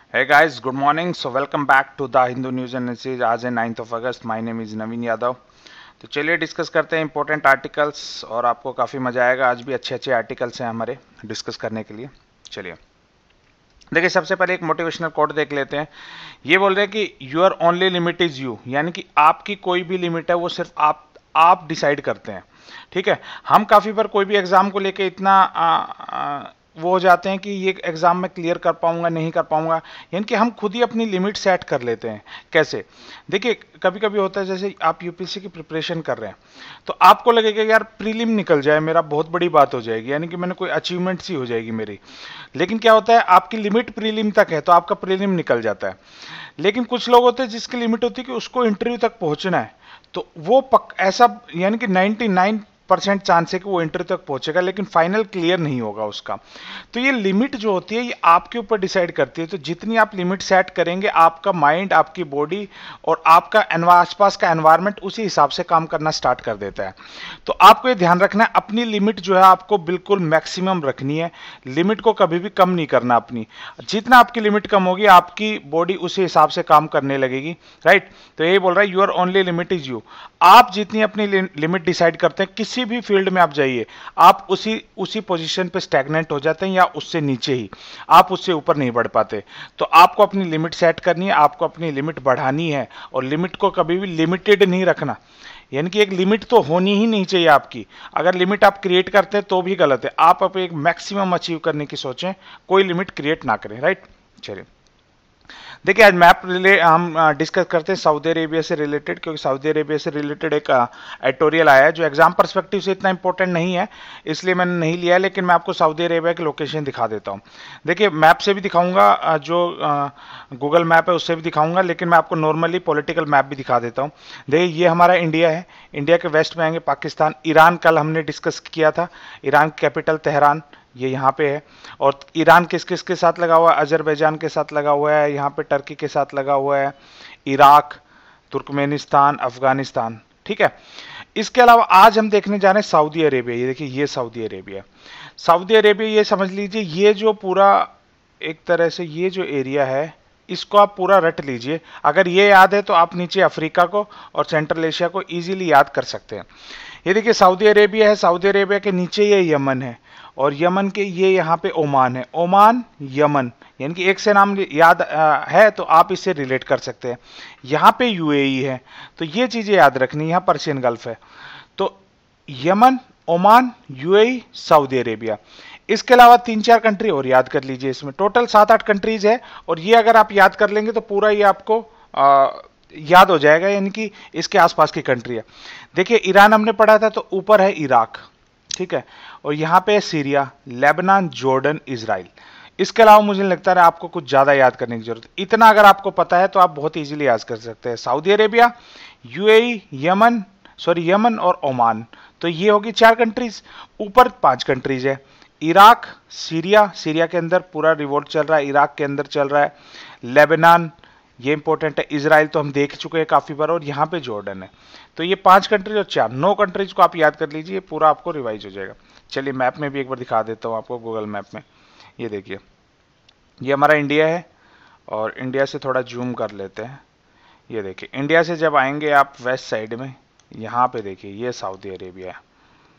Hey guys, good morning. So welcome back to the Hindu News Analysis. आज है 9th of August. My name is नवीन यादव. तो चलिए discuss करते हैं important articles और आपको काफ़ी मजा आएगा. आज भी अच्छे अच्छे आर्टिकल्स हैं हमारे डिस्कस करने के लिए. चलिए देखिए, सबसे पहले एक मोटिवेशनल कोट देख लेते हैं. ये बोल रहे हैं कि your only limit is you, यानी कि आपकी कोई भी लिमिट है वो सिर्फ आप डिसाइड करते हैं. ठीक है. हम काफ़ी बार कोई भी एग्जाम को लेके इतना वो हो जाते हैं कि ये एग्जाम में क्लियर कर पाऊंगा नहीं कर पाऊंगा, यानी कि हम खुद ही अपनी लिमिट सेट कर लेते हैं. कैसे? देखिए, कभी कभी होता है जैसे आप यूपीएससी की प्रिपरेशन कर रहे हैं तो आपको लगेगा यार प्रीलिम निकल जाए मेरा, बहुत बड़ी बात हो जाएगी, यानी कि मैंने कोई अचीवमेंट सी हो जाएगी मेरी. लेकिन क्या होता है, आपकी लिमिट प्रीलिम तक है तो आपका प्रीलिम निकल जाता है. लेकिन कुछ लोग होते हैं जिसकी लिमिट होती है कि उसको इंटरव्यू तक पहुंचना है, तो वो ऐसा यानी कि 99% चांस है कि वो इंटरव्यू तक पहुंचेगा, लेकिन फाइनल क्लियर नहीं होगा उसका. तो ये लिमिट जो होती है ये आपके ऊपर डिसाइड करती है. तो जितनी आप लिमिट सेट करेंगे, आपका माइंड, आपकी बॉडी और आपका आसपास का एनवायरनमेंट उसी हिसाब से काम करना स्टार्ट कर देता है. तो आपको ये ध्यान रखना है, अपनी लिमिट जो है आपको बिल्कुल मैक्सिमम रखनी है. लिमिट को कभी भी कम नहीं करना अपनी. जितना आपकी लिमिट कम होगी आपकी बॉडी उसी हिसाब से काम करने लगेगी. राइट. तो यही बोल रहा है, your only limit is you. आप जितनी अपनी लिमिट डिसाइड करते हैं, किसी भी फील्ड में आप जाइए, आप उसी पोजीशन पे स्टैग्नेंट हो जाते हैं या उससे नीचे ही, आप उससे ऊपर नहीं बढ़ पाते. तो आपको अपनी लिमिट सेट करनी है, आपको अपनी लिमिट बढ़ानी है और लिमिट को कभी भी लिमिटेड नहीं रखना. यानी कि एक लिमिट तो होनी ही नहीं चाहिए आपकी. अगर लिमिट आप क्रिएट करते हैं तो भी गलत है. आप अपने एक मैक्सिमम अचीव करने की सोचें, कोई लिमिट क्रिएट ना करें. राइट. चलिए देखिए, आज मैप हम डिस्कस करते हैं सऊदी अरेबिया से रिलेटेड, क्योंकि सऊदी अरेबिया से रिलेटेड एक एडिटोरियल आया है जो एग्जाम पर्सपेक्टिव से इतना इंपॉर्टेंट नहीं है, इसलिए मैंने नहीं लिया है. लेकिन मैं आपको सऊदी अरेबिया की लोकेशन दिखा देता हूँ. देखिए, मैप से भी दिखाऊंगा, जो गूगल मैप है उससे भी दिखाऊंगा, लेकिन मैं आपको नॉर्मली पॉलिटिकल मैप भी दिखा देता हूँ. देखिए, ये हमारा इंडिया है. इंडिया के वेस्ट में आएंगे पाकिस्तान. ईरान कल हमने डिस्कस किया था. ईरान की कैपिटल तेहरान, ये यहाँ पे है. और ईरान किस किस के साथ लगा हुआ है? अजरबैजान के साथ लगा हुआ है, यहाँ पे टर्की के साथ लगा हुआ है, इराक, तुर्कमेनिस्तान, अफगानिस्तान. ठीक है. इसके अलावा आज हम देखने जा रहे हैं सऊदी अरेबिया. ये देखिए, ये सऊदी अरेबिया. सऊदी अरेबिया, ये समझ लीजिए, ये जो पूरा एक तरह से ये जो एरिया है इसको आप पूरा रट लीजिए. अगर ये याद है तो आप नीचे अफ्रीका को और सेंट्रल एशिया को इजीली याद कर सकते हैं. ये देखिए, सऊदी अरेबिया है. सऊदी अरेबिया के नीचे ये यमन है और यमन के ये यहाँ पे ओमान है. ओमान, यमन, यानी कि एक से नाम याद है तो आप इससे रिलेट कर सकते हैं. यहाँ पे यूएई है, तो ये चीजें याद रखनी. यहाँ पर्शियन गल्फ है. तो Yemen, Oman, UAE, Saudi Arabia. इसके अलावा 3-4 कंट्री और याद कर लीजिए. इसमें टोटल 7-8 कंट्रीज है और ये अगर आप याद कर लेंगे तो पूरा ये आपको याद हो जाएगा, यानी कि इसके आसपास की कंट्री है. देखिए, ईरान हमने पढ़ा था, तो ऊपर है इराक. ठीक है. और यहाँ पे है सीरिया, लेबनान, जॉर्डन, इजराइल. इसके अलावा मुझे लगता है आपको कुछ ज्यादा याद करने की जरूरत. इतना अगर आपको पता है तो आप बहुत इजीली याद कर सकते हैं. सऊदी अरेबिया, यूएई, यमन और ओमान. तो ये होगी 4 कंट्रीज. ऊपर 5 कंट्रीज है. इराक, सीरिया के अंदर पूरा रिवोल्ट चल रहा है, इराक के अंदर चल रहा है. लेबनान, ये इंपॉर्टेंट है. इजराइल तो हम देख चुके हैं काफी बार. और यहाँ पे जॉर्डन है. तो ये 5 कंट्रीज और 4, 9 कंट्रीज को आप याद कर लीजिए, पूरा आपको रिवाइज हो जाएगा. चलिए मैप में भी एक बार दिखा देता हूँ आपको, गूगल मैप में. ये देखिए, ये हमारा इंडिया है और इंडिया से थोड़ा जूम कर लेते हैं. ये देखिए, इंडिया से जब आएंगे आप वेस्ट साइड में, यहाँ पे देखिए ये सऊदी अरेबिया है.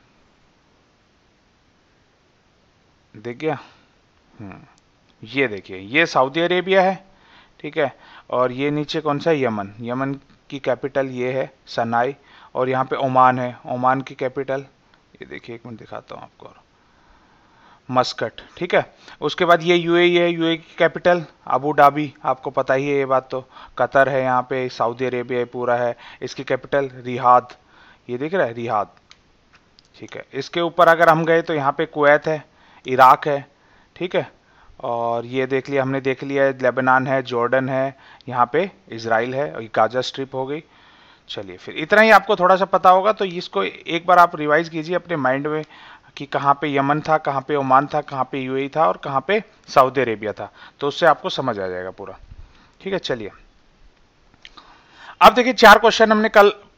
देखिए, ये देखिए, ये सऊदी अरेबिया है. ठीक है. और ये नीचे कौन सा? यमन. यमन की कैपिटल ये है सनाई. और यहाँ पे ओमान है, ओमान की कैपिटल ये देखिए, एक मिनट दिखाता हूँ आपको, मस्कट. ठीक है. उसके बाद ये यूएई है, यूएई की कैपिटल अबू धाबी, आपको पता ही है ये बात. तो कतर है यहाँ पे, सऊदी अरेबिया पूरा है. इसकी कैपिटल रियाद, ये दिख रहा है, रियाद. ठीक है. इसके ऊपर अगर हम गए तो यहाँ पे कुवैत है, इराक है. ठीक है. और ये देख लिया, हमने देख लिया है, लेबनान है, जॉर्डन है, यहाँ पे इजराइल है, और गाजा स्ट्रिप हो गई. चलिए, फिर इतना ही आपको थोड़ा सा पता होगा तो इसको एक बार आप रिवाइज कीजिए अपने माइंड में कि कहाँ पे यमन था, कहाँ पे ओमान था, कहाँ पे यूएई था और कहाँ पे सऊदी अरेबिया था. तो उससे आपको समझ आ जाएगा पूरा. ठीक है. चलिए, अब देखिए, 4 क्वेश्चन हमने कल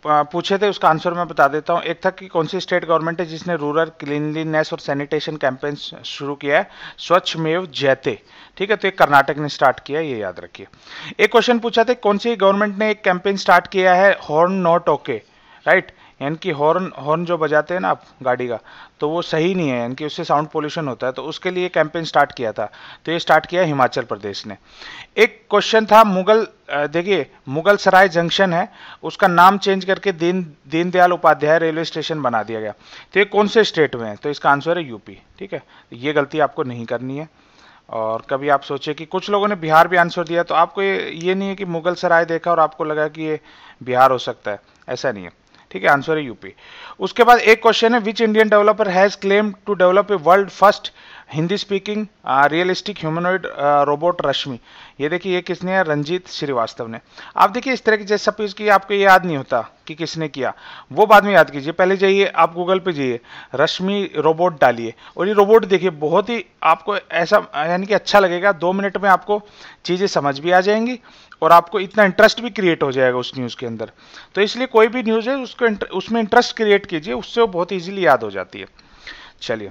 पूछे थे उसका आंसर मैं बता देता हूँ। एक था कि कौन सी स्टेट गवर्नमेंट है जिसने रूरल क्लीनलीनेस और सैनिटेशन कैंपेन शुरू किया है, स्वच्छ मेव जयते। ठीक है, तो ये कर्नाटक ने स्टार्ट किया, ये याद रखिए। एक क्वेश्चन पूछा था कौन सी गवर्नमेंट ने एक कैंपेन स्टार्ट किया है, हॉर्न नॉट ओके, राइट, यानी कि हॉर्न हॉर्न जो बजाते हैं ना आप गाड़ी का, तो वो सही नहीं है, यानी कि उससे साउंड पोल्यूशन होता है, तो उसके लिए कैंपेन स्टार्ट किया था, तो ये स्टार्ट किया हिमाचल प्रदेश ने। एक क्वेश्चन था मुगल, देखिए मुगल सराय जंक्शन है, उसका नाम चेंज करके दीनदयाल उपाध्याय रेलवे स्टेशन बना दिया गया, तो ये कौन से स्टेट में है, तो इसका आंसर है यूपी। ठीक है, ये गलती आपको नहीं करनी है। और कभी आप सोचे कि कुछ लोगों ने बिहार भी आंसर दिया, तो आपको ये नहीं है कि मुगल सराय देखा और आपको लगा कि ये बिहार हो सकता है, ऐसा नहीं है। ठीक है, आंसर है यूपी। उसके बाद एक क्वेश्चन है, which Indian developer has claim to develop a world first Hindi speaking realistic humanoid robot Rashmi. ये देखिए, ये किसने है, रंजीत श्रीवास्तव ने। आप देखिए इस तरह की, जैसे सपोज कि आपको ये याद नहीं होता कि किसने किया, वो बाद में याद कीजिए। पहले जाइए आप गूगल पे जाइए, रश्मि रोबोट डालिए और ये रोबोट देखिए, बहुत ही आपको ऐसा यानी कि अच्छा लगेगा। 2 मिनट में आपको चीज़ें समझ भी आ जाएंगी और आपको इतना इंटरेस्ट भी क्रिएट हो जाएगा उस न्यूज़ के अंदर। तो इसलिए कोई भी न्यूज़ है उसको उसमें इंटरेस्ट क्रिएट कीजिए, उससे वो बहुत ईजिली याद हो जाती है। चलिए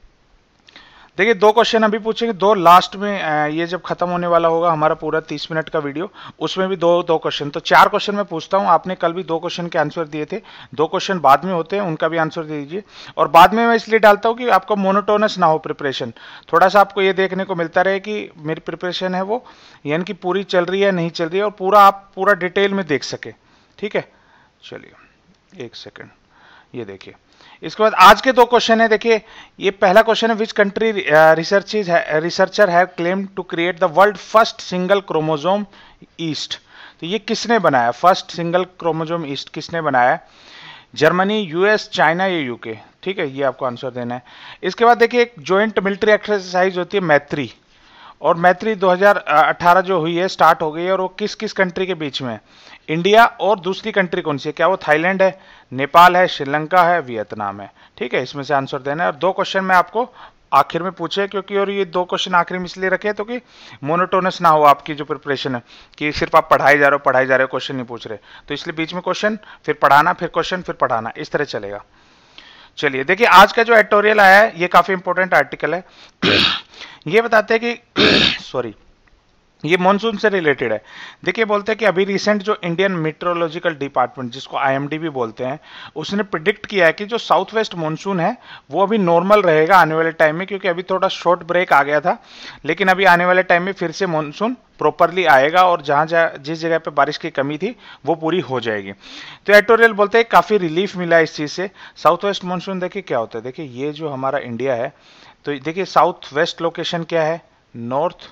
देखिए, 2 क्वेश्चन अभी पूछेंगे, 2 लास्ट में, ये जब खत्म होने वाला होगा हमारा पूरा 30 मिनट का वीडियो, उसमें भी 2 क्वेश्चन, तो 4 क्वेश्चन मैं पूछता हूँ। आपने कल भी 2 क्वेश्चन के आंसर दिए थे, 2 क्वेश्चन बाद में होते हैं, उनका भी आंसर दे दीजिए। और बाद में मैं इसलिए डालता हूँ कि आपका मोनोटोनस ना हो प्रिपरेशन, थोड़ा सा आपको ये देखने को मिलता रहे कि मेरी प्रिपरेशन है वो यानी कि पूरी चल रही है नहीं चल रही है, और पूरा आप पूरा डिटेल में देख सके। ठीक है, चलिए 1 सेकेंड, ये देखिए। इसके बाद आज के 2 क्वेश्चन है, देखिए ये पहला क्वेश्चन है, which country researcher have claim to create the world first single chromosome yeast. तो ये किसने बनाया, फर्स्ट सिंगल क्रोमोसोम ईस्ट किसने बनाया, जर्मनी, यूएस, चाइना या यूके। ठीक है, ये आपको आंसर देना है। इसके बाद देखिए, एक ज्वाइंट मिलिट्री एक्सरसाइज होती है मैत्री, और मैत्री 2018 जो हुई है, स्टार्ट हो गई है, और वो किस किस कंट्री के बीच में है, इंडिया और दूसरी कंट्री कौन सी है, क्या वो थाईलैंड है, नेपाल है, श्रीलंका है, वियतनाम है। ठीक है, इसमें से आंसर देना है। और 2 क्वेश्चन मैं आपको आखिर में पूछे, क्योंकि और ये 2 क्वेश्चन आखिर में इसलिए रखे तो कि मोनोटोनस ना हो आपकी जो प्रिपरेशन है, कि सिर्फ आप पढ़ाई जा रहे हो क्वेश्चन नहीं पूछ रहे, तो इसलिए बीच में क्वेश्चन, फिर पढ़ाना, फिर क्वेश्चन, फिर पढ़ाना, इस तरह चलेगा। चलिए देखिए, आज का जो एडिटोरियल आया है ये काफी इंपॉर्टेंट आर्टिकल है। ये बताते हैं कि सॉरी, ये मॉनसून से रिलेटेड है। देखिए बोलते हैं कि अभी रिसेंट जो इंडियन मेट्रोलॉजिकल डिपार्टमेंट, जिसको आईएमडी भी बोलते हैं, उसने प्रिडिक्ट किया है कि जो साउथ वेस्ट मॉनसून है वो अभी नॉर्मल रहेगा आने वाले टाइम में, क्योंकि अभी थोड़ा शॉर्ट ब्रेक आ गया था, लेकिन अभी आने वाले टाइम में फिर से मॉनसून प्रॉपरली आएगा, और जिस जगह पे बारिश की कमी थी वो पूरी हो जाएगी। तो एडिटोरियल बोलते हैं काफी रिलीफ मिला इस चीज से। साउथ वेस्ट मॉनसून देखिए क्या होता है, देखिए ये जो हमारा इंडिया है, तो देखिए साउथ वेस्ट लोकेशन क्या है, नॉर्थ,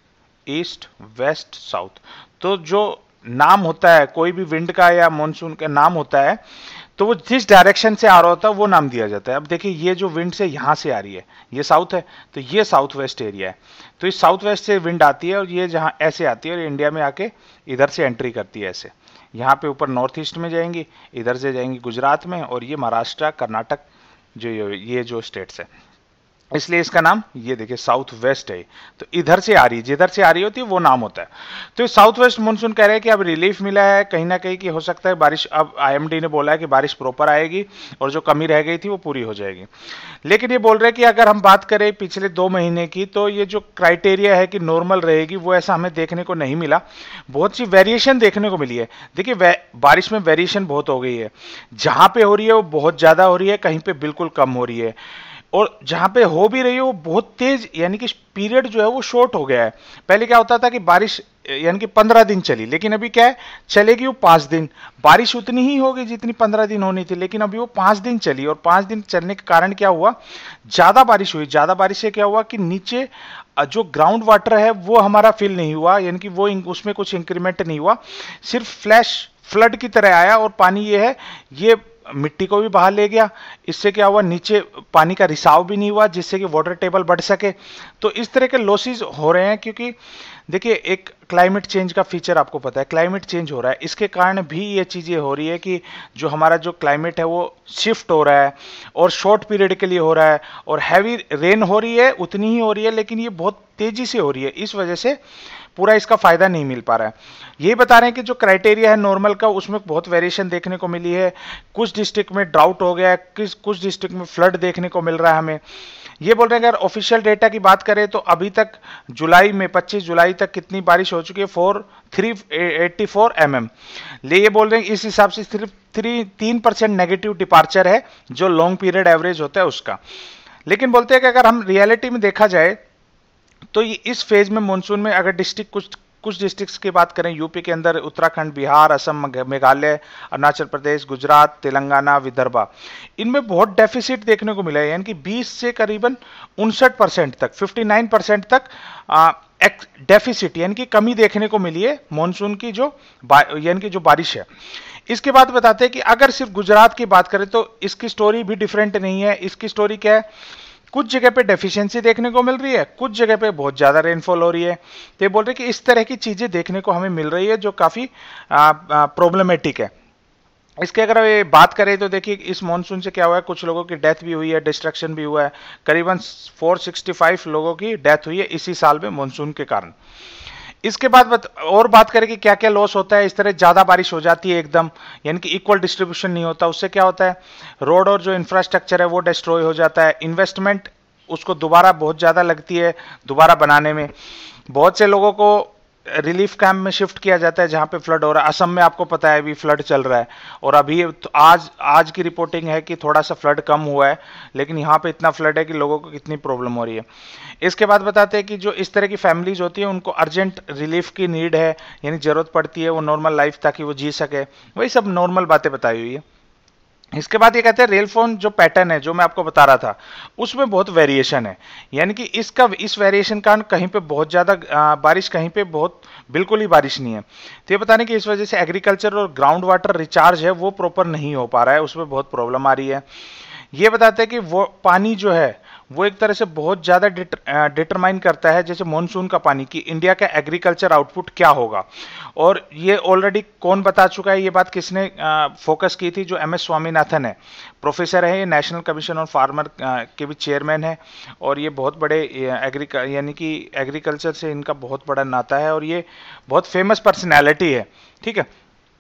ईस्ट, वेस्ट, साउथ। तो जो नाम होता है कोई भी विंड का या मॉनसून का नाम होता है, तो वो जिस डायरेक्शन से आ रहा होता है वो नाम दिया जाता है। अब देखिए ये जो विंड से यहाँ से आ रही है, ये साउथ है, तो ये साउथ वेस्ट एरिया है। तो इस साउथ वेस्ट से विंड आती है और ये जहाँ ऐसे आती है और इंडिया में आके इधर से एंट्री करती है ऐसे, यहाँ पे ऊपर नॉर्थ ईस्ट में जाएंगी, इधर से जाएंगी गुजरात में, और ये महाराष्ट्र, कर्नाटक, जो ये जो स्टेट्स है, इसलिए इसका नाम ये देखिए साउथ वेस्ट है। तो इधर से आ रही है, जिधर से आ रही होती है वो नाम होता है। तो साउथ वेस्ट मानसून कह रहे हैं कि अब रिलीफ मिला है कहीं ना कहीं, कि हो सकता है बारिश, अब आईएमडी ने बोला है कि बारिश प्रॉपर आएगी और जो कमी रह गई थी वो पूरी हो जाएगी। लेकिन ये बोल रहे हैं कि अगर हम बात करें पिछले 2 महीने की, तो ये जो क्राइटेरिया है कि नॉर्मल रहेगी, वो ऐसा हमें देखने को नहीं मिला। बहुत सी वेरिएशन देखने को मिली है। देखिए बारिश में वेरिएशन बहुत हो गई है, जहां पे हो रही है वो बहुत ज्यादा हो रही है, कहीं पे बिल्कुल कम हो रही है, और जहां पे हो भी रही है वो बहुत तेज, यानी कि पीरियड जो है वो शॉर्ट हो गया है। पहले क्या होता था कि बारिश यानी कि 15 दिन चली, लेकिन अभी क्या है, चलेगी वो 5 दिन। बारिश उतनी ही होगी जितनी 15 दिन होनी थी, लेकिन अभी वो 5 दिन चली, और 5 दिन चलने के कारण क्या हुआ, ज्यादा बारिश हुई। ज्यादा बारिश से क्या हुआ कि नीचे जो ग्राउंड वाटर है वो हमारा फिल नहीं हुआ, यानी कि वो उसमें कुछ इंक्रीमेंट नहीं हुआ, सिर्फ फ्लैश फ्लड की तरह आया, और पानी ये है, ये मिट्टी को भी बाहर ले गया। इससे क्या हुआ, नीचे पानी का रिसाव भी नहीं हुआ, जिससे कि वाटर टेबल बढ़ सके। तो इस तरह के लॉसेस हो रहे हैं, क्योंकि देखिए एक क्लाइमेट चेंज का फीचर आपको पता है, क्लाइमेट चेंज हो रहा है, इसके कारण भी ये चीजें हो रही है कि जो हमारा जो क्लाइमेट है वो शिफ्ट हो रहा है, और शॉर्ट पीरियड के लिए हो रहा है, और हैवी रेन हो रही है, उतनी ही हो रही है, लेकिन ये बहुत तेजी से हो रही है। इस वजह से पूरा इसका फायदा नहीं मिल पा रहा है। यही बता रहे हैं कि जो क्राइटेरिया है नॉर्मल का उसमें बहुत वेरिएशन देखने को मिली है। कुछ डिस्ट्रिक्ट में ड्राउट हो गया है, कुछ डिस्ट्रिक्ट में फ्लड देखने को मिल रहा है हमें। ये बोल रहे हैं अगर ऑफिशियल डेटा की बात करें तो अभी तक जुलाई में 25 जुलाई तक कितनी बारिश हो चुकी है, 384 mm। ये बोल रहे हैं इस हिसाब से सिर्फ 3% नेगेटिव डिपार्चर है जो लॉन्ग पीरियड एवरेज होता है उसका। लेकिन बोलते हैं कि अगर हम रियलिटी में देखा जाए तो ये इस फेज में मानसून में अगर कुछ डिस्ट्रिक्ट्स की बात करें यूपी के अंदर, उत्तराखंड, बिहार, असम, मेघालय, अरुणाचल प्रदेश, गुजरात, तेलंगाना, विदर्भा, इनमें बहुत डेफिसिट देखने को मिला है। यानी कि 20 से करीबन 59% तक, 59% तक डेफिसिट यानी कि कमी देखने को मिली है मानसून की यानी कि जो बारिश है। इसके बाद बताते हैं कि अगर सिर्फ गुजरात की बात करें तो इसकी स्टोरी भी डिफरेंट नहीं है। इसकी स्टोरी क्या है, कुछ जगह पे डेफिशिएंसी देखने को मिल रही है, कुछ जगह पे बहुत ज्यादा रेनफॉल हो रही है। तो ये बोल रहे हैं कि इस तरह की चीजें देखने को हमें मिल रही है जो काफी प्रॉब्लमेटिक है। इसके अगर ये बात करें तो देखिए इस मानसून से क्या हुआ है, कुछ लोगों की डेथ भी हुई है, डिस्ट्रक्शन भी हुआ है। करीबन 465 लोगों की डेथ हुई है इसी साल में मानसून के कारण। इसके बाद और बात करें कि क्या क्या लॉस होता है। इस तरह ज्यादा बारिश हो जाती है एकदम, यानी कि इक्वल डिस्ट्रीब्यूशन नहीं होता, उससे क्या होता है रोड और जो इंफ्रास्ट्रक्चर है वो डिस्ट्रॉय हो जाता है। इन्वेस्टमेंट उसको दोबारा बहुत ज्यादा लगती है दोबारा बनाने में। बहुत से लोगों को रिलीफ कैंप में शिफ्ट किया जाता है जहां पे फ्लड हो रहा है। असम में आपको पता है अभी फ्लड चल रहा है और अभी तो आज की रिपोर्टिंग है कि थोड़ा सा फ्लड कम हुआ है, लेकिन यहाँ पे इतना फ्लड है कि लोगों को कितनी प्रॉब्लम हो रही है। इसके बाद बताते हैं कि जो इस तरह की फैमिलीज होती है उनको अर्जेंट रिलीफ की नीड है, यानी जरूरत पड़ती है वो नॉर्मल लाइफ ताकि वो जी सके, वही सब नॉर्मल बातें बताई हुई है। इसके बाद ये कहते हैं रेलफॉल जो पैटर्न है जो मैं आपको बता रहा था उसमें बहुत वेरिएशन है, यानी कि इस वेरिएशन का कहीं पे बहुत ज्यादा बारिश, कहीं पे बहुत बिल्कुल ही बारिश नहीं है। तो ये बताने कि इस वजह से एग्रीकल्चर और ग्राउंड वाटर रिचार्ज है वो प्रॉपर नहीं हो पा रहा है, उसमें बहुत प्रॉब्लम आ रही है। ये बताते हैं कि वो पानी जो है वो एक तरह से बहुत ज्यादा डिटरमाइन करता है, जैसे मानसून का पानी, कि इंडिया का एग्रीकल्चर आउटपुट क्या होगा। और ये ऑलरेडी कौन बता चुका है, ये बात किसने फोकस की थी, जो MS स्वामीनाथन है, प्रोफेसर है, ये नेशनल कमीशन ऑन फार्मर के भी चेयरमैन है और ये बहुत बड़े यानी कि एग्रीकल्चर से इनका बहुत बड़ा नाता है और ये बहुत फेमस पर्सनैलिटी है। ठीक है,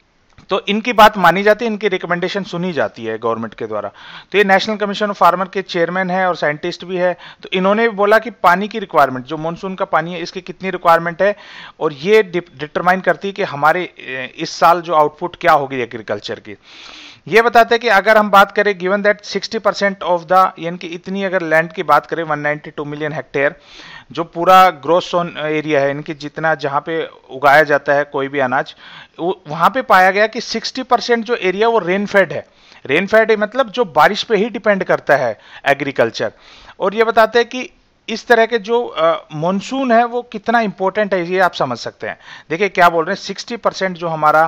तो इनकी बात मानी जाती है, इनकी रिकमेंडेशन सुनी जाती है गवर्नमेंट के द्वारा। तो ये नेशनल कमीशन ऑफ फार्मर के चेयरमैन है और साइंटिस्ट भी है। तो इन्होंने बोला कि पानी की रिक्वायरमेंट, जो मानसून का पानी है इसकी कितनी रिक्वायरमेंट है और ये डिटरमाइन करती है कि हमारे इस साल जो आउटपुट क्या होगी एग्रीकल्चर की। ये बताते हैं कि अगर हम बात करें गिवन दैट 60% ऑफ द, यानी कि इतनी अगर लैंड की बात करें 192 मिलियन हेक्टेयर, जो पूरा ग्रोस जोन एरिया है, इनकी जितना जहां पे उगाया जाता है कोई भी अनाज, वहां पे पाया गया कि 60% जो एरिया वो रेनफेड है। रेनफेड मतलब जो बारिश पे ही डिपेंड करता है एग्रीकल्चर। और ये बताते हैं कि इस तरह के जो मानसून है वो कितना इंपॉर्टेंट है, ये आप समझ सकते हैं। देखिए क्या बोल रहे हैं, 60% जो हमारा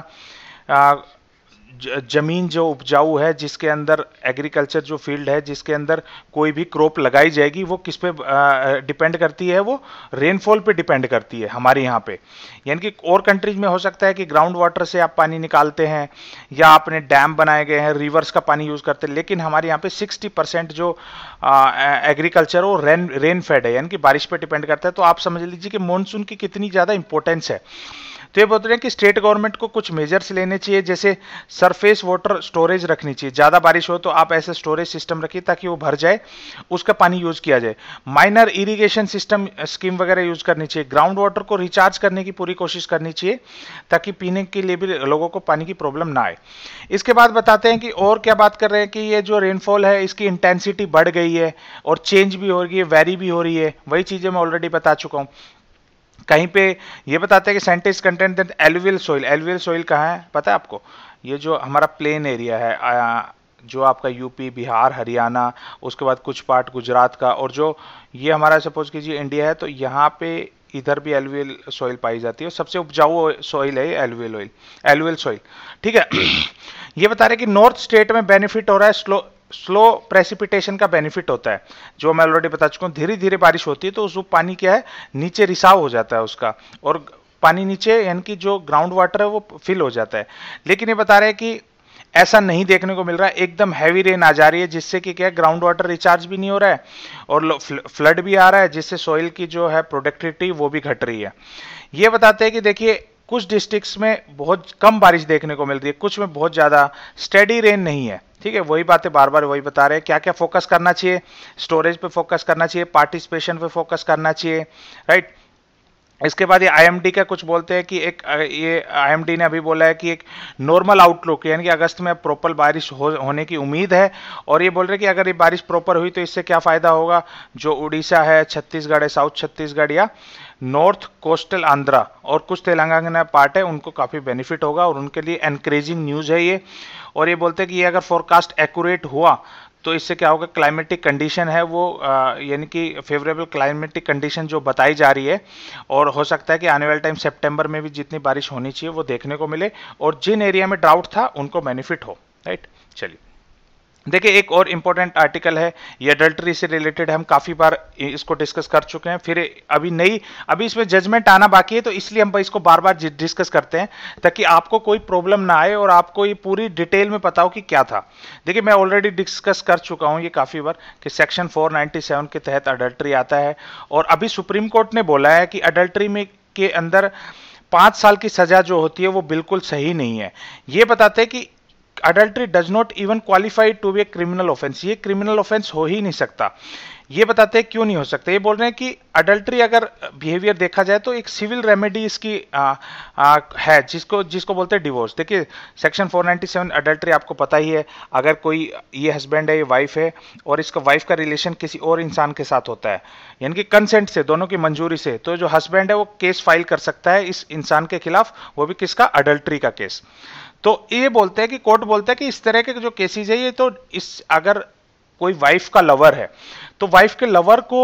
जमीन जो उपजाऊ है, जिसके अंदर एग्रीकल्चर जो फील्ड है, जिसके अंदर कोई भी क्रॉप लगाई जाएगी, वो किस पे डिपेंड करती है, वो रेनफॉल पे डिपेंड करती है हमारे यहाँ पे। यानी कि और कंट्रीज में हो सकता है कि ग्राउंड वाटर से आप पानी निकालते हैं या आपने डैम बनाए गए हैं, रिवर्स का पानी यूज करते हैं, लेकिन हमारे यहाँ पे 60% जो एग्रीकल्चर वो रेन फेड है, यानी कि बारिश पे डिपेंड करता है। तो आप समझ लीजिए कि मानसून की कितनी ज्यादा इंपॉर्टेंस है। तो ये बोल रहे हैं कि स्टेट गवर्नमेंट को कुछ मेजर्स लेने चाहिए, जैसे सरफेस वाटर स्टोरेज रखनी चाहिए। ज्यादा बारिश हो तो आप ऐसे स्टोरेज सिस्टम रखिए ताकि वो भर जाए, उसका पानी यूज किया जाए। माइनर इरिगेशन सिस्टम स्कीम वगैरह यूज करनी चाहिए। ग्राउंड वाटर को रिचार्ज करने की पूरी कोशिश करनी चाहिए ताकि पीने के लिए भी लोगों को पानी की प्रॉब्लम ना आए। इसके बाद बताते हैं कि और क्या बात कर रहे हैं कि ये जो रेनफॉल है इसकी इंटेंसिटी बढ़ गई है और चेंज भी हो रही है, वेरी भी हो रही है। वही चीजें मैं ऑलरेडी बता चुका हूं। कहीं पे ये बताते हैं कि scientist content that alluvial soil कहाँ है पता है आपको? ये जो हमारा प्लेन एरिया है, जो आपका यूपी, बिहार, हरियाणा, उसके बाद कुछ पार्ट गुजरात का, और जो ये हमारा सपोज कीजिए इंडिया है, तो यहाँ पे इधर भी एलुवियल सॉइल पाई जाती है। सबसे उपजाऊ सॉइल है एलुवियल सॉइल। ठीक है। ये बता रहे कि नॉर्थ स्टेट में बेनिफिट हो रहा है, स्लो प्रेसिपिटेशन का बेनिफिट होता है, जो मैं ऑलरेडी बता चुका हूँ। धीरे धीरे बारिश होती है तो उस पानी क्या है, नीचे रिसाव हो जाता है उसका, और पानी नीचे यानी कि जो ग्राउंड वाटर है वो फिल हो जाता है। लेकिन ये बता रहे हैं कि ऐसा नहीं देखने को मिल रहा है, एकदम हैवी रेन आ जा रही है, जिससे कि क्या ग्राउंड वाटर रिचार्ज भी नहीं हो रहा है और फ्लड भी आ रहा है, जिससे सॉइल की जो है प्रोडक्टिविटी वो भी घट रही है। ये बताते हैं कि देखिए कुछ डिस्ट्रिक्ट्स में बहुत कम बारिश देखने को मिल रही है, कुछ में बहुत ज्यादा, स्टेडी रेन नहीं है। ठीक है, वही बातें बार बार वही बता रहे हैं। क्या क्या फोकस करना चाहिए? स्टोरेज पे फोकस करना चाहिए, पार्टिसिपेशन पे फोकस करना चाहिए, राइट। इसके बाद ये आईएमडी का कुछ बोलते हैं कि एक ये आईएमडी ने अभी बोला है कि एक नॉर्मल आउटलुक, यानी कि अगस्त में प्रॉपर बारिश होने की उम्मीद है। और ये बोल रहे हैं कि अगर ये बारिश प्रॉपर हुई तो इससे क्या फायदा होगा? जो उड़ीसा है, छत्तीसगढ़ है, साउथ छत्तीसगढ़ या नॉर्थ कोस्टल आंध्रा और कुछ तेलंगाना पार्ट है, उनको काफी बेनिफिट होगा और उनके लिए एनकरेजिंग न्यूज है ये। और ये बोलते हैं कि ये अगर फोरकास्ट एक्यूरेट हुआ तो इससे क्या होगा? क्लाइमेटिक कंडीशन है वो यानी कि फेवरेबल क्लाइमेटिक कंडीशन जो बताई जा रही है, और हो सकता है कि आने वाले टाइम सितंबर में भी जितनी बारिश होनी चाहिए वो देखने को मिले, और जिन एरिया में ड्राउट था उनको बेनिफिट हो, राइट। चलिए देखिए एक और इंपॉर्टेंट आर्टिकल है, ये अडल्ट्री से रिलेटेड है, हम काफी बार इसको डिस्कस कर चुके हैं, फिर अभी इसमें जजमेंट आना बाकी है, तो इसलिए हम इसको बार बार डिस्कस करते हैं ताकि आपको कोई प्रॉब्लम ना आए और आपको ये पूरी डिटेल में पता हो कि क्या था। देखिए मैं ऑलरेडी डिस्कस कर चुका हूं ये काफी बार कि सेक्शन 497 के तहत अडल्ट्री आता है, और अभी सुप्रीम कोर्ट ने बोला है कि अडल्ट्री में के अंदर 5 साल की सजा जो होती है वो बिल्कुल सही नहीं है। ये बताते हैं कि adultery does not even qualify to be a criminal offence, ये क्रिमिनल ऑफेंस हो ही नहीं सकता। ये बताते हैं क्यों नहीं हो सकता। ये बोल रहे हैं कि अडल्ट्री अगर बिहेवियर देखा जाए तो एक सिविल रेमेडी इसकी है, जिसको बोलते हैं डिवोर्स। देखिए सेक्शन 497 अडल्ट्री आपको पता ही है, अगर कोई ये हस्बैंड है, ये वाइफ है, और इसका वाइफ का रिलेशन किसी और इंसान के साथ होता है, यानी कि कंसेंट से, दोनों की मंजूरी से, तो जो हस्बैंड है वो केस फाइल कर सकता है इस इंसान के खिलाफ, वो भी किसका? अडल्ट्री का केस। तो ये बोलते हैं कि कोर्ट बोलता है कि इस तरह के जो केसेस है ये तो अगर कोई वाइफ का लवर है तो वाइफ के लवर को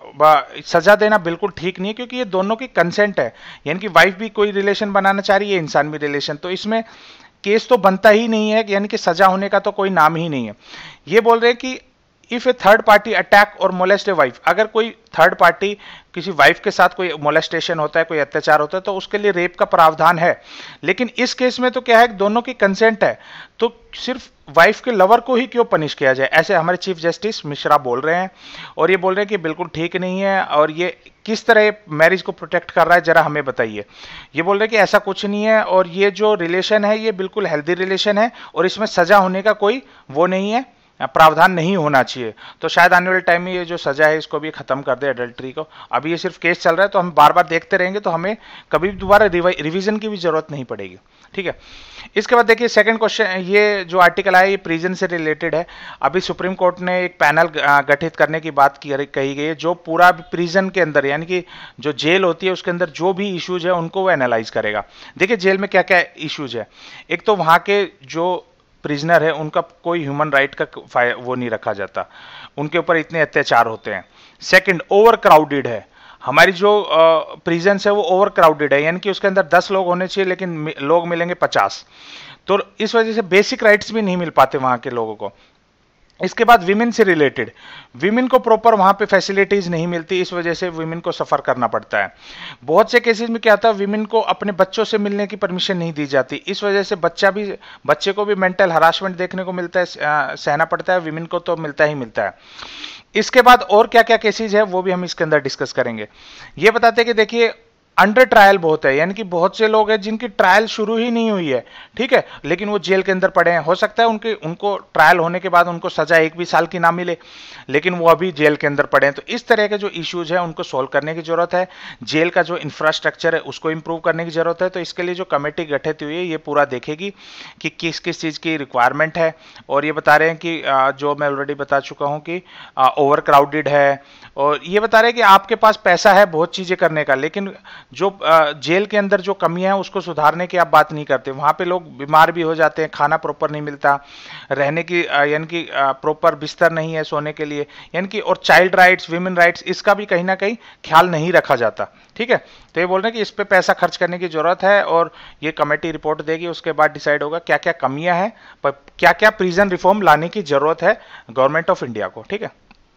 सजा देना बिल्कुल ठीक नहीं है, क्योंकि ये दोनों की कंसेंट है, यानी कि वाइफ भी कोई रिलेशन बनाना चाह रही है, इंसान भी रिलेशन, तो इसमें केस तो बनता ही नहीं है, यानी कि सजा होने का तो कोई नाम ही नहीं है। ये बोल रहे हैं कि if a third party attack और मोलेस्ट ए वाइफ, अगर कोई थर्ड पार्टी किसी वाइफ के साथ कोई मोलेस्टेशन होता है, कोई अत्याचार होता है, तो उसके लिए रेप का प्रावधान है। लेकिन इस केस में तो क्या है, दोनों की कंसेंट है, तो सिर्फ वाइफ के लवर को ही क्यों पनिश किया जाए? ऐसे हमारे चीफ जस्टिस मिश्रा बोल रहे हैं, और ये बोल रहे हैं कि बिल्कुल ठीक नहीं है, और ये किस तरह मैरिज को प्रोटेक्ट कर रहा है जरा हमें बताइए। ये बोल रहे हैं कि ऐसा कुछ नहीं है, और ये जो रिलेशन है ये बिल्कुल हेल्दी रिलेशन है, और इसमें सजा होने का कोई वो नहीं है, प्रावधान नहीं होना चाहिए। तो शायद आने वाले टाइम में ये जो सजा है इसको भी खत्म कर दे अडल्ट्री को। अभी ये सिर्फ केस चल रहा है, तो हम बार बार देखते रहेंगे, तो हमें कभी भी दोबारा रिवीजन की भी जरूरत नहीं पड़ेगी। ठीक है, इसके बाद देखिए सेकंड क्वेश्चन, ये जो आर्टिकल आया ये प्रिजन से रिलेटेड है। अभी सुप्रीम कोर्ट ने एक पैनल गठित करने की बात कही गई है, जो पूरा प्रिजन के अंदर, यानी कि जो जेल होती है उसके अंदर जो भी इश्यूज है उनको वो एनालाइज करेगा। देखिए जेल में क्या क्या इश्यूज है, एक तो वहां के जो प्रिजनर है उनका कोई ह्यूमन राइट का वो नहीं रखा जाता, उनके ऊपर इतने अत्याचार होते हैं। सेकंड, ओवर क्राउडेड है, हमारी जो प्रिजन है वो ओवर क्राउडेड है, यानी कि उसके अंदर 10 लोग होने चाहिए लेकिन लोग मिलेंगे 50, तो इस वजह से बेसिक राइट्स भी नहीं मिल पाते वहां के लोगों को। इसके बाद विमेन से रिलेटेड, विमेन को प्रॉपर वहां पे फैसिलिटीज नहीं मिलती, इस वजह से विमेन को सफर करना पड़ता है। बहुत से केसेस में क्या होता है, विमेन को अपने बच्चों से मिलने की परमिशन नहीं दी जाती, इस वजह से बच्चे को भी मेंटल हरासमेंट देखने को मिलता है, सहना पड़ता है, विमेन को तो मिलता ही मिलता है। इसके बाद और क्या क्या केसेस है वो भी हम इसके अंदर डिस्कस करेंगे। ये बताते हैं कि देखिए अंडर ट्रायल बहुत है, यानी कि बहुत से लोग हैं जिनकी ट्रायल शुरू ही नहीं हुई है, ठीक है, लेकिन वो जेल के अंदर पड़े हैं। हो सकता है उनको ट्रायल होने के बाद उनको सजा 1 भी साल की ना मिले, लेकिन वो अभी जेल के अंदर पड़े हैं। तो इस तरह के जो इश्यूज है उनको सोल्व करने की जरूरत है, जेल का जो इंफ्रास्ट्रक्चर है उसको इंप्रूव करने की जरूरत है। तो इसके लिए जो कमेटी गठित हुई है ये पूरा देखेगी कि किस किस चीज की रिक्वायरमेंट है, और ये बता रहे हैं कि जो मैं ऑलरेडी बता चुका हूं कि ओवर क्राउडेड है, और ये बता रहे हैं कि आपके पास पैसा है बहुत चीजें करने का, लेकिन जो जेल के अंदर जो कमियां हैं उसको सुधारने की आप बात नहीं करते। वहां पे लोग बीमार भी हो जाते हैं, खाना प्रॉपर नहीं मिलता, रहने की यानी कि प्रॉपर बिस्तर नहीं है सोने के लिए, यानी कि, और चाइल्ड राइट्स, विमेन राइट्स, इसका भी कहीं ना कहीं ख्याल नहीं रखा जाता। ठीक है, तो ये बोल रहे हैं कि इस पे पैसा खर्च करने की जरूरत है, और ये कमेटी रिपोर्ट देगी, उसके बाद डिसाइड होगा क्या क्या कमियां हैं, क्या क्या प्रिजन रिफॉर्म लाने की जरूरत है गवर्नमेंट ऑफ इंडिया को। ठीक है,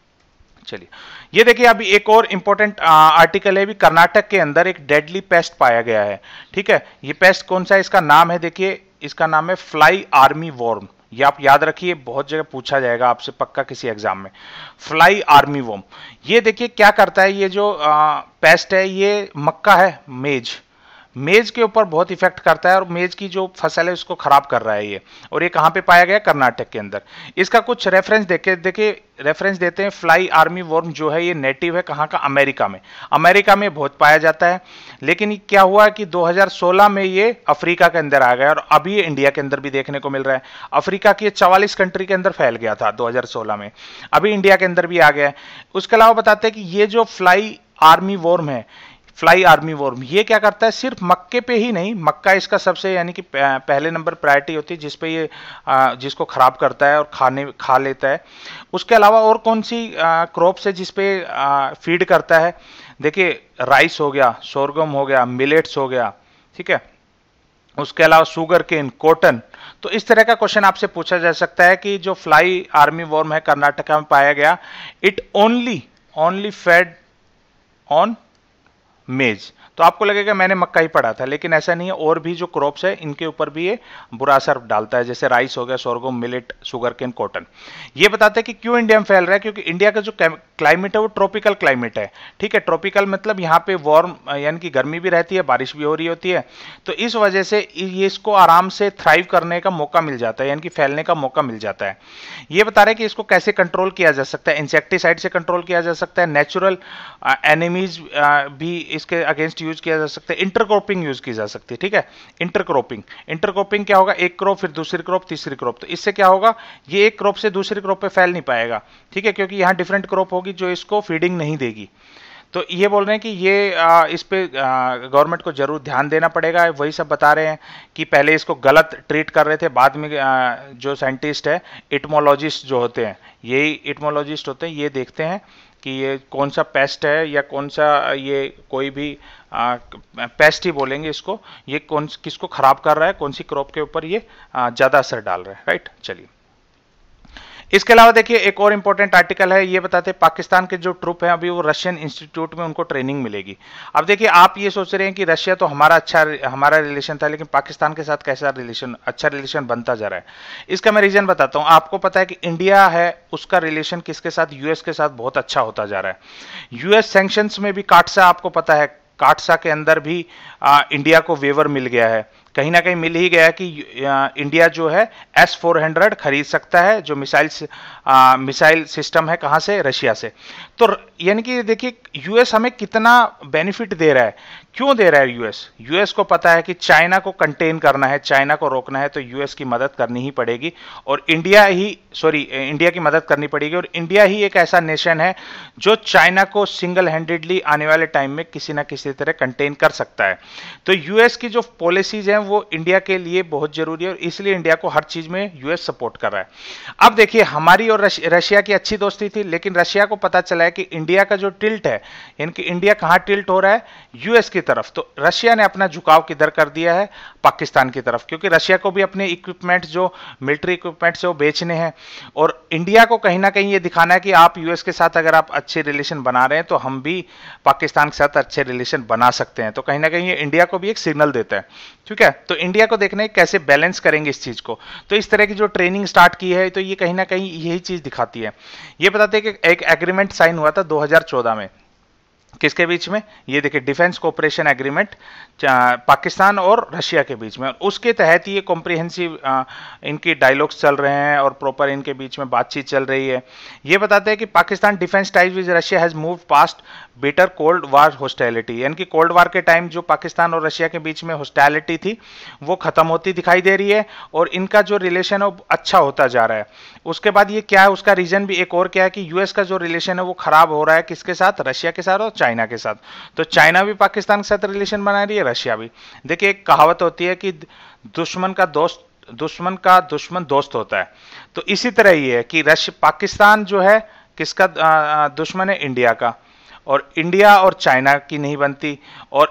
चलिए ये देखिए अभी एक और इंपॉर्टेंट आर्टिकल है, भी कर्नाटक के अंदर एक डेडली पेस्ट पाया गया है। ठीक है, ये पेस्ट कौन सा है, इसका नाम है, देखिए इसका नाम है फ्लाई आर्मी वॉर्म। ये आप याद रखिए, बहुत जगह पूछा जाएगा आपसे पक्का किसी एग्जाम में, फ्लाई आर्मी वॉर्म। ये देखिए क्या करता है, ये जो पेस्ट है ये मक्का है, मेज, मेज के ऊपर बहुत इफेक्ट करता है और मेज की जो फसल है उसको खराब कर रहा है ये। और ये कहाँ पे पाया गया? कर्नाटक के अंदर। इसका कुछ रेफरेंस देखिए रेफरेंस देते हैं। फ्लाई आर्मी वर्म जो है ये नेटिव है कहाँ का? अमेरिका में। अमेरिका में बहुत पाया जाता है, लेकिन क्या हुआ कि 2016 में ये अफ्रीका के अंदर आ गया और अभी ये इंडिया के अंदर भी देखने को मिल रहा है। अफ्रीका की 44 कंट्री के अंदर फैल गया था 2016 में, अभी इंडिया के अंदर भी आ गया है। उसके अलावा बताते हैं कि ये जो फ्लाई आर्मी वर्म है, फ्लाई आर्मी वर्म, ये क्या करता है? सिर्फ मक्के पे ही नहीं, मक्का इसका सबसे यानी कि पहले नंबर प्रायोरिटी होती है जिसपे ये जिसको खराब करता है और खा लेता है। उसके अलावा और कौन सी क्रॉप्स है जिसपे फीड करता है? देखिए राइस हो गया, सोरगम हो गया, मिलेट्स हो गया, ठीक है। उसके अलावा शुगर केन, कॉटन। तो इस तरह का क्वेश्चन आपसे पूछा जा सकता है कि जो फ्लाई आर्मी वर्म है कर्नाटका में पाया गया, इट ओनली फेड ऑन मेज। तो आपको लगेगा मैंने मक्का ही पढ़ा था, लेकिन ऐसा नहीं है, और भी जो क्रॉप्स है इनके ऊपर भी ये बुरा असर डालता है, जैसे राइस हो गया, sorghum, millet, sugar cane, cotton. ये बताते हैं कि क्यों इंडिया में फैल रहा है, क्योंकि इंडिया का जो क्लाइमेट है वो ट्रॉपिकल क्लाइमेट है, ठीक है। ट्रॉपिकल मतलब यहाँ पे वार्म यानी कि गर्मी भी रहती है, बारिश भी हो रही होती है, तो इस वजह से ये इसको आराम से थ्राइव करने का मौका मिल जाता है, यानी कि फैलने का मौका मिल जाता है। ये बता रहे हैं कि इसको कैसे कंट्रोल किया जा सकता है। इंसेक्टिसाइड से कंट्रोल किया जा सकता है, नेचुरल एनिमीज भी इसके अगेंस्ट यूज किया जा सकता है, इंटरक्रॉपिंग यूज की जा सकती है, ठीक है। इंटरक्रॉपिंग क्या होगा? एक क्रॉप, फिर दूसरी क्रॉप, तीसरी क्रॉप। तो इससे क्या होगा? ये एक क्रॉप से दूसरी क्रॉप पे फैल नहीं पाएगा, ठीक है, क्योंकि यहाँ डिफरेंट क्रॉप होगी जो इसको फीडिंग नहीं देगी। तो ये बोल रहे हैं कि ये इस पे गवर्नमेंट को जरूर ध्यान देना पड़ेगा। वही सब बता रहे हैं कि पहले इसको गलत ट्रीट कर रहे थे, बाद में जो साइंटिस्ट है, इटमोलॉजिस्ट जो होते हैं, यही इटमोलॉजिस्ट होते हैं, ये देखते हैं कि ये कौन सा पेस्ट है या कौन सा ये कोई भी पेस्ट ही बोलेंगे इसको, ये किसको खराब कर रहा है, कौन सी क्रॉप के ऊपर ये ज्यादा असर डाल रहा है, राइट। चलिए, इसके अलावा देखिए एक और इंपॉर्टेंट आर्टिकल है, ये बताते हैं पाकिस्तान के जो ट्रूप हैं अभी वो रशियन इंस्टीट्यूट में उनको ट्रेनिंग मिलेगी। अब देखिए आप ये सोच रहे हैं कि रशिया तो हमारा रिलेशन था, लेकिन पाकिस्तान के साथ कैसा अच्छा रिलेशन बनता जा रहा है। इसका मैं रीजन बताता हूं। आपको पता है कि इंडिया है, उसका रिलेशन किसके साथ? यूएस के साथ बहुत अच्छा होता जा रहा है। यूएस सैंक्शंस में भी काटसा, आपको पता है काटसा के अंदर भी इंडिया को वेवर मिल गया है, कहीं ना कहीं मिल ही गया कि इंडिया जो है S-400 खरीद सकता है, जो मिसाइल सिस्टम है, कहां से? रशिया से। तो यानी कि देखिए यूएस हमें कितना बेनिफिट दे रहा है। क्यों दे रहा है यूएस को पता है कि चाइना को कंटेन करना है, चाइना को रोकना है, तो यूएस की मदद करनी ही पड़ेगी और इंडिया की मदद करनी पड़ेगी। और इंडिया ही एक ऐसा नेशन है जो चाइना को सिंगल हैंडेडली आने वाले टाइम में किसी ना किसी तरह कंटेन कर सकता है। तो यूएस की जो पॉलिसीज हैं वो इंडिया के लिए बहुत जरूरी है और इसलिए इंडिया को हर चीज में यूएस सपोर्ट कर रहा है। अब देखिए हमारी और रशिया की अच्छी दोस्ती थी, लेकिन रशिया को पता चला है कि इंडिया का जो टिल्ट है, यानी कि इंडिया कहां टिल्ट हो रहा है? यूएस की तरफ। तो रशिया ने अपना झुकाव किधर कर दिया है? पाकिस्तान की तरफ, क्योंकि रशिया को भी अपने इक्विपमेंट, जो मिलिट्री इक्विपमेंट है वो बेचने हैं और इंडिया को कहीं ना कहीं ये दिखाना है कि आप यूएस के साथ अगर आप अच्छे रिलेशन बना रहे हैं तो हम भी पाकिस्तान के साथ अच्छे रिलेशन बना सकते हैं। तो कहीं ना कहीं ये इंडिया को भी एक सिग्नल देता है, ठीक है। तो इंडिया को देखना है कैसे बैलेंस करेंगे इस चीज को। तो इस तरह की जो ट्रेनिंग स्टार्ट की है, तो ये कहीं ना कहीं यही चीज दिखाती है। ये बताते हैं कि एक एग्रीमेंट साइन हुआ था 2014 में, किसके बीच में? ये देखिए डिफेंस कोऑपरेशन एग्रीमेंट पाकिस्तान और रशिया के बीच में। उसके तहत ये कॉम्प्रिहेंसिव इनकी डायलॉग्स चल रहे हैं और प्रॉपर इनके बीच में बातचीत चल रही है। ये बताते हैं कि Pakistan defence ties with Russia has moved past bitter cold war hostility, यानी कि कोल्ड वार के टाइम जो पाकिस्तान और रशिया के बीच में हॉस्टिलिटी थी वो खत्म होती दिखाई दे रही है और इनका जो रिलेशन है वो अच्छा होता जा रहा है। उसके बाद ये क्या है, उसका रीजन भी एक और क्या है कि यूएस का जो रिलेशन है वो खराब हो रहा है, किसके साथ? रशिया के साथ और चाइना के साथ। तो चाइना भी पाकिस्तान के साथ रिलेशन बना रही है, रशिया भी। देखिए एक कहावत होती है कि दुश्मन का दुश्मन दोस्त होता है। तो इसी तरह ही है कि पाकिस्तान जो है किसका दुश्मन है? इंडिया का। और इंडिया और चाइना की नहीं बनती और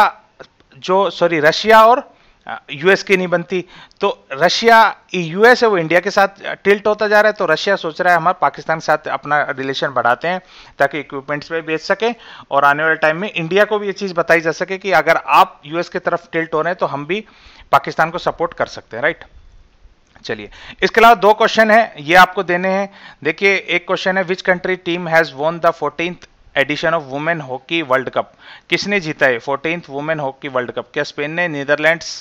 रशिया और यूएस की नहीं बनती। तो यूएस है वो इंडिया के साथ टिल्ट होता जा रहा है, तो रशिया सोच रहा है हमारे पाकिस्तान के साथ अपना रिलेशन बढ़ाते हैं ताकि इक्विपमेंट्स पे बेच सके और आने वाले टाइम में इंडिया को भी ये चीज बताई जा सके कि अगर आप यूएस की तरफ टिल्ट हो रहे हैं तो हम भी पाकिस्तान को सपोर्ट कर सकते हैं, राइट। चलिए, इसके अलावा दो क्वेश्चन है, ये आपको देने हैं। देखिए एक क्वेश्चन है, which country team has won the 14th edition of women hockey world cup किसने जीता है? 14th women hockey world cup क्या स्पेन ने, नीदरलैंड्स,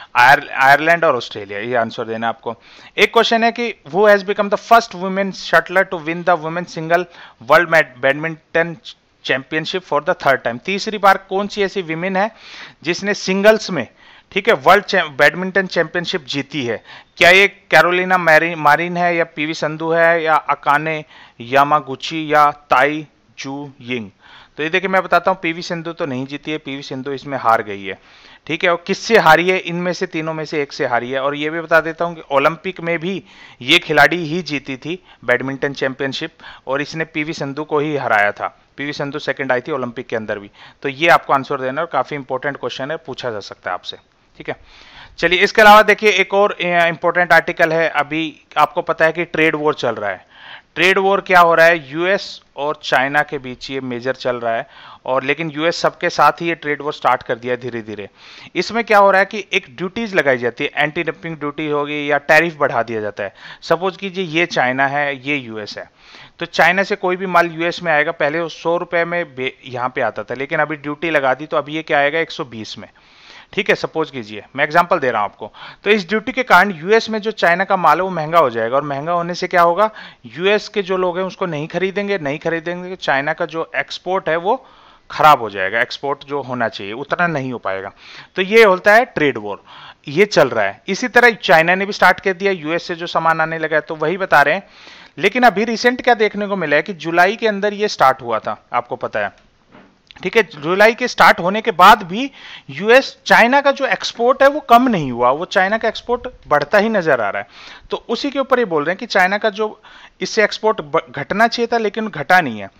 आयरलैंड और ऑस्ट्रेलिया? ये आंसर देना आपको। एक क्वेश्चन है कि who has become the first women shuttler to win the women single world badminton championship for the third time? तीसरी बार कौन सी ऐसी विमेन है जिसने सिंगल्स में, ठीक है, वर्ल्ड बैडमिंटन चैंपियनशिप जीती है? क्या ये कैरोलिना मारिन है, या पीवी संधू है, या अकाने यामागुची, या ताई जू यिंग? तो ये देखिए मैं बताता हूँ, पीवी सिंधु तो नहीं जीती है, पीवी सिंधु इसमें हार गई है, ठीक है। और किससे हारी है? इनमें से तीनों में से एक से हारी है। और ये भी बता देता हूँ कि ओलंपिक में भी ये खिलाड़ी ही जीती थी बैडमिंटन चैंपियनशिप, और इसने पीवी सिंधु को ही हराया था। पीवी सिंधु सेकंड आई थी ओलंपिक के अंदर भी। तो ये आपको आंसर देना, और काफी इंपॉर्टेंट क्वेश्चन है, पूछा जा सकता है आपसे, ठीक है। चलिए इसके अलावा देखिए एक और इंपॉर्टेंट आर्टिकल है। अभी आपको पता है कि ट्रेड वॉर चल रहा है। ट्रेड वॉर क्या हो रहा है? यूएस और चाइना के बीच ये मेजर चल रहा है, और लेकिन यूएस सबके साथ ही ये ट्रेड वॉर स्टार्ट कर दिया धीरे धीरे। इसमें क्या हो रहा है कि एक ड्यूटीज लगाई जाती है, एंटी डंपिंग ड्यूटी होगी या टैरिफ बढ़ा दिया जाता है। सपोज कीजिए ये चाइना है, ये यूएस है, तो चाइना से कोई भी माल यूएस में आएगा, पहले वो 100 रुपए में यहाँ पे आता था, लेकिन अभी ड्यूटी लगा दी, तो अभी ये क्या आएगा? 120 में, ठीक है। सपोज कीजिए, मैं एग्जांपल दे रहा हूं आपको। तो इस ड्यूटी के कारण यूएस में जो चाइना का माल है वो महंगा हो जाएगा, और महंगा होने से क्या होगा? यूएस के जो लोग हैं उसको नहीं खरीदेंगे, नहीं खरीदेंगे, तो चाइना का जो एक्सपोर्ट है वो खराब हो जाएगा, एक्सपोर्ट जो होना चाहिए उतना नहीं हो पाएगा। तो ये होता है ट्रेड वॉर, ये चल रहा है। इसी तरह चाइना ने भी स्टार्ट कर दिया, यूएस से जो सामान आने लगा है, तो वही बता रहे हैं। लेकिन अभी रिसेंट क्या देखने को मिला है कि जुलाई के अंदर ये स्टार्ट हुआ था, आपको पता है, ठीक है। जुलाई के स्टार्ट होने के बाद भी यूएस, चाइना का जो एक्सपोर्ट है वो कम नहीं हुआ, वो चाइना का एक्सपोर्ट बढ़ता ही नजर आ रहा है। तो उसी के ऊपर ये बोल रहे हैं कि चाइना का जो इससे एक्सपोर्ट घटना चाहिए था, लेकिन घटा नहीं है।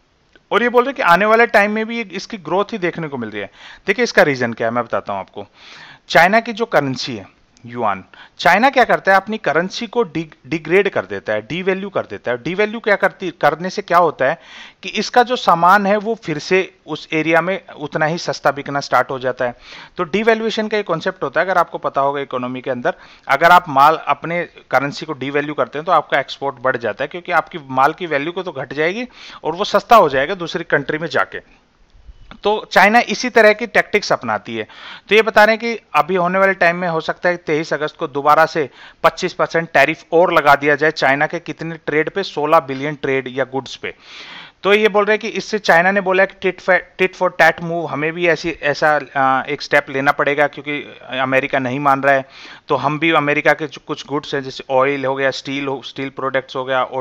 और ये बोल रहे हैं कि आने वाले टाइम में भी इसकी ग्रोथ ही देखने को मिल रही है। देखिए इसका रीजन क्या है, मैं बताता हूं आपको। चाइना की जो करेंसी है युआन, चाइना क्या करता है? अपनी करेंसी को डिग्रेड कर देता है, डीवैल्यू कर देता है। डीवैल्यू क्या करने से क्या होता है कि इसका जो सामान है वो फिर से उस एरिया में उतना ही सस्ता बिकना स्टार्ट हो जाता है। तो डीवैल्यूएशन का एक कॉन्सेप्ट होता है, अगर आपको पता होगा इकोनॉमी के अंदर, अगर आप माल अपने करेंसी को डीवैल्यू करते हैं तो आपका एक्सपोर्ट बढ़ जाता है, क्योंकि आपकी माल की वैल्यू को तो घट जाएगी और वो सस्ता हो जाएगा दूसरी कंट्री में जाके। तो चाइना इसी तरह की टैक्टिक्स अपनाती है। तो ये बता रहे हैं कि अभी होने वाले टाइम में हो सकता है 23 अगस्त को दोबारा से 25% टैरिफ और लगा दिया जाए चाइना के कितने ट्रेड पे? 16 बिलियन ट्रेड या गुड्स पे। तो ये बोल रहे हैं कि इससे चाइना ने बोला कि टिट फॉर टैट मूव, हमें भी ऐसा एक स्टेप लेना पड़ेगा, क्योंकि अमेरिका नहीं मान रहा है। तो हम भी अमेरिका के कुछ गुड्स हैं, जैसे ऑयल हो गया, स्टील प्रोडक्ट्स हो गया,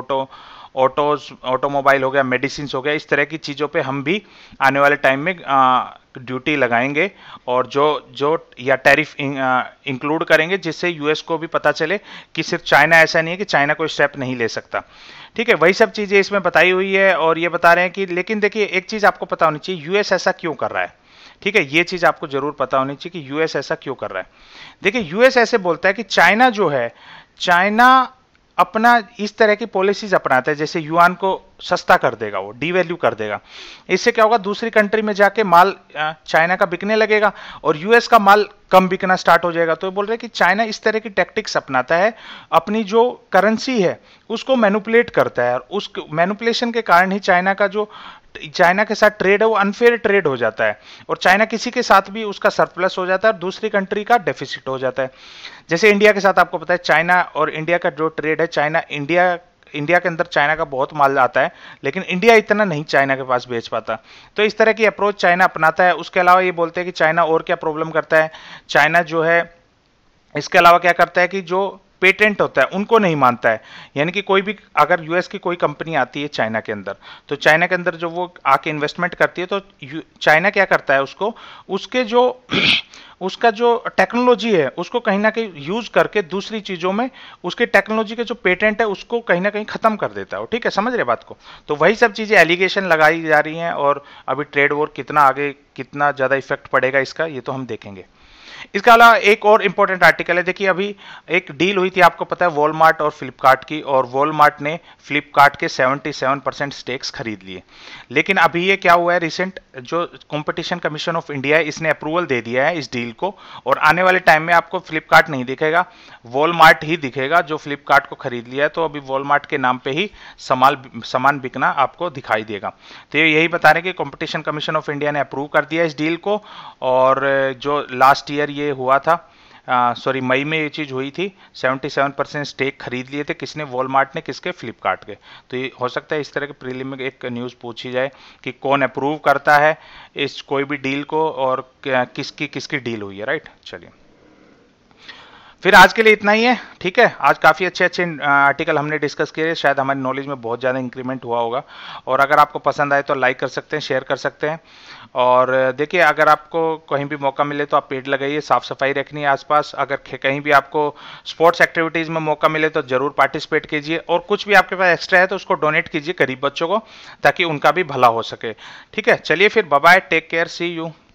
ऑटोमोबाइल हो गया, मेडिसिन हो गया, इस तरह की चीज़ों पे हम भी आने वाले टाइम में ड्यूटी लगाएंगे, और जो या टैरिफ इंक्लूड करेंगे, जिससे यूएस को भी पता चले कि सिर्फ चाइना ऐसा नहीं है कि चाइना कोई स्टेप नहीं ले सकता, ठीक है। वही सब चीज़ें इसमें बताई हुई है। और ये बता रहे हैं कि लेकिन देखिए एक चीज़ आपको पता होनी चाहिए, यूएस ऐसा क्यों कर रहा है, ठीक है। ये चीज़ आपको जरूर पता होनी चाहिए कि यूएस ऐसा क्यों कर रहा है। देखिए यूएस ऐसे बोलता है कि चाइना जो है, चाइना अपना इस तरह की पॉलिसीज अपनाता है, जैसे युआन को सस्ता कर देगा, वो डीवैल्यू कर देगा। इससे क्या होगा? दूसरी कंट्री में जाके माल चाइना का बिकने लगेगा और यूएस का माल कम बिकना स्टार्ट हो जाएगा। तो बोल रहे हैं कि चाइना इस तरह की टैक्टिक्स अपनाता है, अपनी जो करेंसी है उसको मैनिपुलेट करता है, और उस मैनिपुलेशन के कारण ही चाइना के साथ ट्रेड है वो अनफेयर ट्रेड हो जाता है, और चाइना किसी के साथ भी उसका सरप्लस हो जाता है और दूसरी कंट्री का डेफिसिट हो जाता है। जैसे इंडिया के साथ आपको पता है, चाइना और इंडिया का जो ट्रेड है, इंडिया के अंदर चाइना का बहुत माल आता है, लेकिन इंडिया इतना नहीं चाइना के पास बेच पाता। तो इस तरह की अप्रोच चाइना अपनाता है। उसके अलावा ये बोलते हैं कि चाइना और क्या प्रॉब्लम करता है, चाइना जो है इसके अलावा क्या करता है कि जो पेटेंट होता है उनको नहीं मानता है। यानी कि कोई भी, अगर यूएस की कोई कंपनी आती है चाइना के अंदर, तो चाइना के अंदर जो वो आके इन्वेस्टमेंट करती है, तो चाइना क्या करता है, उसका जो टेक्नोलॉजी है उसको कहीं ना कहीं यूज करके दूसरी चीजों में उसके टेक्नोलॉजी के जो पेटेंट है उसको कहीं ना कहीं खत्म कर देता है। ठीक है, समझ रहे बात को। तो वही सब चीजें एलिगेशन लगाई जा रही हैं, और अभी ट्रेड वॉर कितना आगे, कितना ज्यादा इफेक्ट पड़ेगा इसका, ये तो हम देखेंगे। इसके अलावा एक और इंपॉर्टेंट आर्टिकल है, देखिए अभी एक डील हुई थी, आपको पता है वॉलमार्ट और फ्लिपकार्ट की, और वॉलमार्ट ने फ्लिपकार्ट के 77% स्टेक्स खरीद लिए। लेकिन अभी ये क्या हुआ है, रिसेंट जो कंपटीशन कमीशन ऑफ इंडिया है इसने अप्रूवल दे दिया है इस डील को, और आने वाले टाइम में आपको फ्लिपकार्ट नहीं दिखेगा, वॉलमार्ट ही दिखेगा जो फ्लिपकार्ट को खरीद लिया है। तो अभी वॉलमार्ट के नाम पे ही सामान बिकना आपको दिखाई देगा। तो यही बता रहे हैं कि कंपटीशन कमीशन ऑफ इंडिया ने अप्रूव कर दिया इस डील को, और जो लास्ट ईयर ये हुआ था, सॉरी मई में ये चीज़ हुई थी, 77% स्टेक खरीद लिए थे, किसने, वॉलमार्ट ने, किसके, फ्लिपकार्ट के। तो ये हो सकता है इस तरह के प्रीलिम में एक न्यूज़ पूछी जाए कि कौन अप्रूव करता है इस कोई भी डील को, और किसकी किसकी डील हुई है, राइट। चलिए फिर आज के लिए इतना ही है, ठीक है। आज काफ़ी अच्छे अच्छे आर्टिकल हमने डिस्कस किए, शायद हमारी नॉलेज में बहुत ज़्यादा इंक्रीमेंट हुआ होगा। और अगर आपको पसंद आए तो लाइक कर सकते हैं, शेयर कर सकते हैं। और देखिए अगर आपको कहीं भी मौका मिले तो आप पेड़ लगाइए, साफ सफाई रखनी है आसपास। अगर कहीं भी आपको स्पोर्ट्स एक्टिविटीज़ में मौका मिले तो ज़रूर पार्टिसिपेट कीजिए, और कुछ भी आपके पास एक्स्ट्रा है तो उसको डोनेट कीजिए गरीब बच्चों को, ताकि उनका भी भला हो सके, ठीक है। चलिए फिर bye bye, take care, see you.